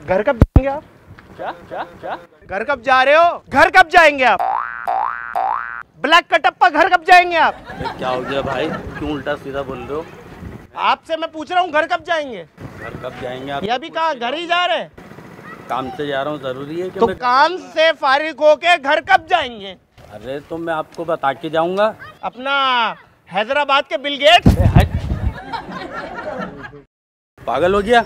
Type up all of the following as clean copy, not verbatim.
घर कब जाएंगे आप? क्या क्या क्या? घर कब जा रहे हो? घर कब जाएंगे आप? ब्लैक कटप्पा घर कब जाएंगे आप? क्या हो गया भाई, क्यों उल्टा सीधा बोल रहे हो? आपसे मैं पूछ रहा हूँ घर कब जाएंगे? घर कब जाएंगे आप? ये अभी कहाँ, घर ही जा रहे हैं? काम से जा रहा हूँ, जरूरी है कि तो काम से फारिग होके घर कब जाएंगे? अरे तो मैं आपको बता के जाऊंगा। अपना हैदराबाद के बिल गेट्स। पागल हो गया?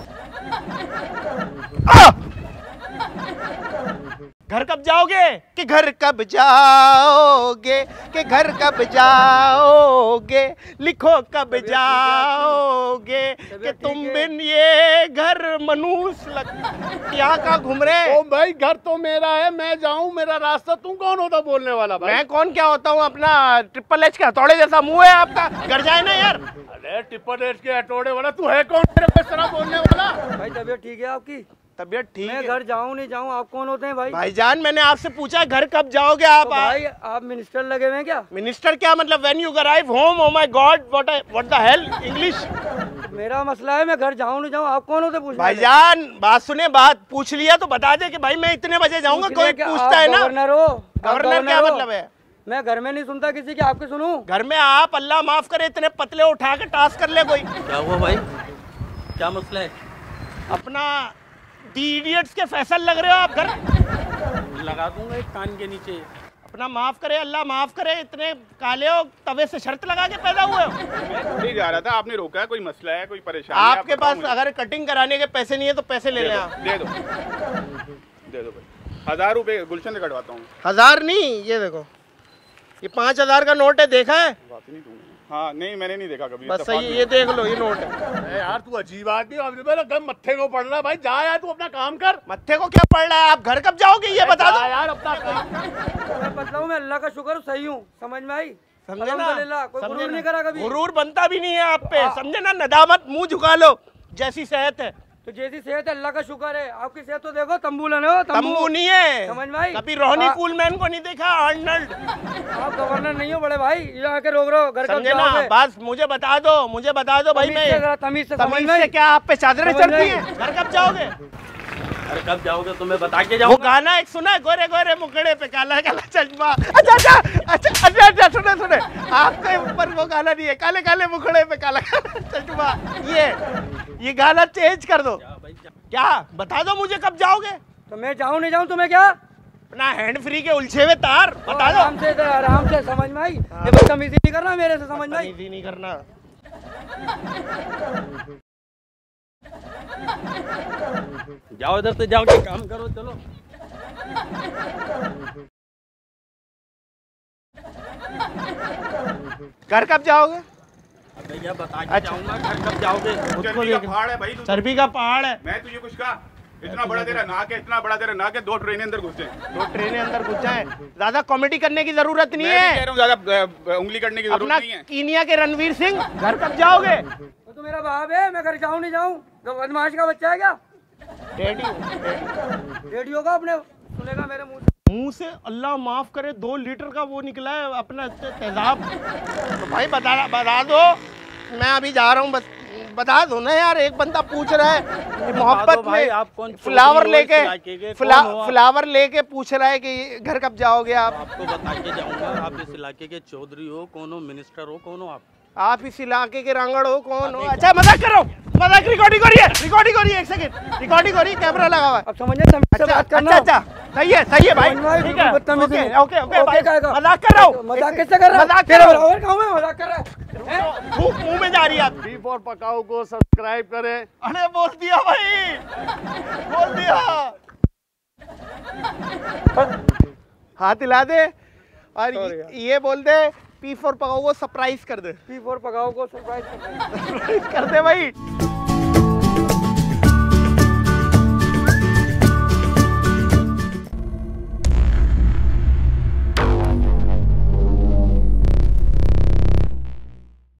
घर कब जाओगे? कि घर कब जाओगे? कि घर कब जाओगे? लिखो कब जाओगे? कि तुम बिन ये घर मनूस लग। यहाँ कहाँ घूम रहे? ओ भाई घर तो मेरा है, मैं जाऊँ मेरा रास्ता, तुम कौन होता बोलने वाला भाई? मैं कौन क्या होता हूँ? अपना ट्रिपल एच का हथौड़े जैसा मुंह है आपका। घर जाए ना यार। अरे ट्रिपल एच के हथौड़े वाला तू है कौन मेरे को इस तरह बोलने वाला? भाई तबीयत ठीक है आपकी? तबीयत ठीक है। मैं घर जाऊँ नहीं जाऊँ, आप कौन होते हैं भाई? भाईजान मैंने आपसे पूछा घर कब जाओगे आप? तो भाई आप मिनिस्टर लगे हुए हैं क्या? मिनिस्टर क्या मतलब? When you arrive home, oh my God, what the hell English. मेरा मसला है, मैं घर जाऊँ नहीं जाऊँ, आप कौन होते पूछने? भाईजान बात सुने, बात पूछ लिया तो बता दे कि भाई मैं इतने बजे जाऊंगा। कोई पूछता है ना। गवर्नर हो? गवर्नर क्या मतलब है? मैं घर में नहीं सुनता किसी की, आपके सुनूं? घर में आप अल्लाह माफ करे इतने पतले उठा के टास्क कर ले कोई। क्या हुआ भाई, क्या मसला है? अपना दी इडियट्स के फैसल लग रहे हो आप। घर लगा दूंगा एक कान के नीचे। अपना माफ करे, अल्लाह माफ करे, इतने काले हो, तवे से शर्त लगा के पैदा हुए हो। मैं थोड़ी जा रहा था, आपने रोका है, कोई मसला है, कोई परेशानी? आपके पास अगर कटिंग कराने के पैसे नहीं है तो पैसे ले लें आप। दे दो भाई, 1000 रुपए गुलशन से कटवाता हूँ। 1000 नहीं, ये देखो ये 5000 का नोट है, देखा है? बात नहीं दूंगा। हाँ नहीं मैंने नहीं देखा कभी। बस सही, ये देख लो, ये नोट है। अरे यार तू अजीब आदमी, गम मत्थे को पड़ रहा है भाई, जा यार तू अपना काम कर। मत्थे को क्या पड़ रहा है? आप घर कब जाओगे ये बता दो यार अपना काम कर। मैं बतलाऊं, मैं अल्लाह का शुक्र सही हूँ, समझ में आई? समझे ना? अल्हम्दुलिल्लाह, कोई समझे गुरूर ना? नहीं करा कभी। गुरूर बनता भी नहीं है आप पे, समझे ना? नदामत मुंह झुका लो, जैसी सेहत है। तो जैसी सेहत है अल्लाह का शुक्र है, आपकी सेहत तो देखो तंबू लेने हो। तंबू नहीं है, समझ में आई? कभी रोहनी कूलमैन को नहीं देखा? आर्नल्ड। आप गवर्नर नहीं हो बड़े भाई, ये आके रोक रहे हो। घर कब समझे ना? जाओगे? बस मुझे बता दो भाई। मैं तमीज से तमीज से क्या आप पे चादरें चढ़ती हैं? घर कब जाओगे? अरे कब जाओगे तुम्हें बता के वो जाऊंगा। गाना एक सुना है, गोरे गोरे मुखड़े पे काला काला चश्मा। अच्छा सुने आपके ऊपर वो गाना नहीं है, काले काले मुखड़े पे काला काला चश्मा। ये गाना चेंज कर दो। क्या बता दो मुझे कब जाओगे? तो मैं जाऊँ नहीं जाऊँ तुम्हें क्या? अपना हैंड फ्री के उलझे हुए तार बता दो। आराम से समझ में आई? ये बदतमीजी नहीं करना मेरे से, समझ में आई? बदतमीजी नहीं करना। जाओ इधर से, जाओ के काम करो, चलो। घर कब जाओगे? भैया बता के जाऊंगा, घर कब जाओगे? चर्बी का पहाड़ है भाई, चर्बी का पहाड़ है। मैं तुझे कुछ कहा? इतना बड़ा तेरा नाक है, इतना बड़ा तेरा नाक है, 2 ट्रेनें अंदर घुस जाए। 2 ट्रेनें अंदर घुस जाए। ज्यादा कॉमेडी करने की जरूरत नहीं मैं भी कह है। रहा हूँ ज्यादा उंगली करने की जरूरत अपना नहीं है। कीनिया के रणवीर सिंह, घर कब जाओगे? तो मेरा बाप है, मैं घर जाऊँ नहीं जाऊँ? बदमाश का बच्चा है क्या? डैडी होगा, अपने सुनेगा मेरे मुंह से। अल्लाह माफ करे 2 लीटर का वो निकला है अपना तेजाब। तो भाई बता दो, मैं अभी जा रहा हूँ, बस बता दो ना यार। एक बंदा पूछ रहा है मोहब्बत में, आप कौन? फ्लावर लेके पूछ रहा है कि घर कब जाओगे आप? आपको बता के जाऊंगा। आप इस इलाके के चौधरी हो, कौन हो? मिनिस्टर हो, कौन हो आप इस इलाके के रांगड़ हो, कौन हो? अच्छा मजाक कर रहा हूँ, मजाक। रिकॉर्डिंग हो रही है, एक सेकंड, रिकॉर्डिंग हो रही है, कैमरा लगा हुआ है। अब समझे बात करना। अच्छा सही है भाई, ठीक है, ओके भाई, मजाक कर रहा हूँ। मजाक कैसे कर रहा है? मजाक कर रहा हूँ। मजाक कर रहा है? धूप मुंह में जा रही है आप। बी फॉर पकाओ को सब्सक्राइब करें। अरे बोल दिया भाई, बोल दिया। हाथ हिला दे और ये बोल दे पी फॉर पकाओ को सरप्राइज कर दे। पी फॉर पकाओ को सरप्राइज कर दे भाई।